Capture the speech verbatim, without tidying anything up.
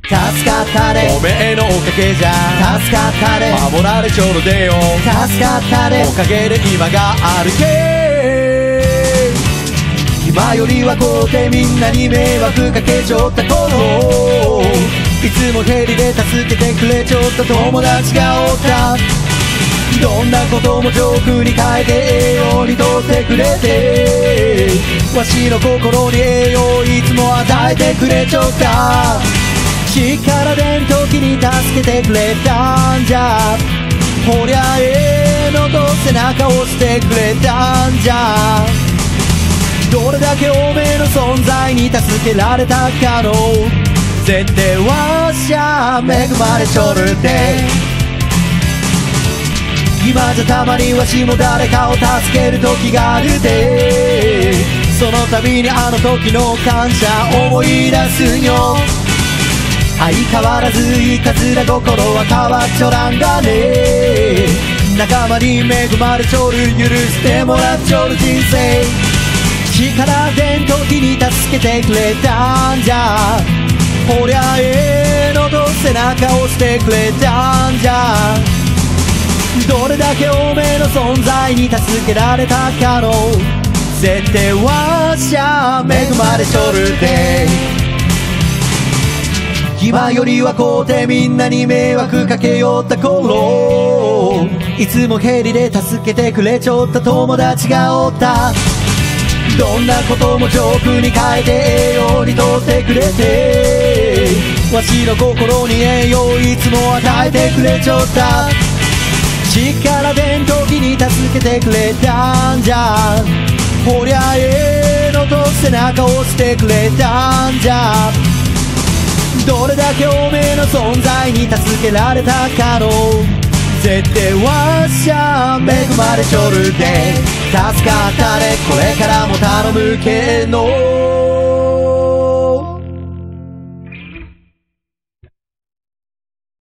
助かったれおめえのおかげじゃ助かったれ守られちょるでよ助かったれおかげで今があるけ今よりはこうでみんなに迷惑かけちょった頃いつもヘリで助けてくれちょった友達がおったどんなこともジョークに変えて栄養にとってくれてわしの心に栄養いつも与えてくれちょった力でん時に助けてくれたんじゃほりゃええのと背中を押してくれたんじゃどれだけおめえの存在に助けられたかの絶対わしゃ恵まれちょるで今じゃたまにわしも誰かを助ける時があるでその度にあの時の感謝思い出すよ相変わらずいたずら心は変わっちょらんがね仲間に恵まれちょる許してもらっちょる人生力でん時に助けてくれたんじゃほりゃええのと背中を押してくれたんじゃどれだけおめえの存在に助けられたかの絶対わしゃ恵まれちょるで今よりはこうでみんなに迷惑かけよった頃いつもヘリで助けてくれちょった友達がおったどんなこともジョークに変えて栄養にとってくれてわしの心に栄養いつも与えてくれちょった力でん時に助けてくれたんじゃほりゃええのと背中を押してくれたんじゃどれだけおめえの存在に助けられたかの絶対わしゃ恵まれちょるで助かったれこれからも頼むけの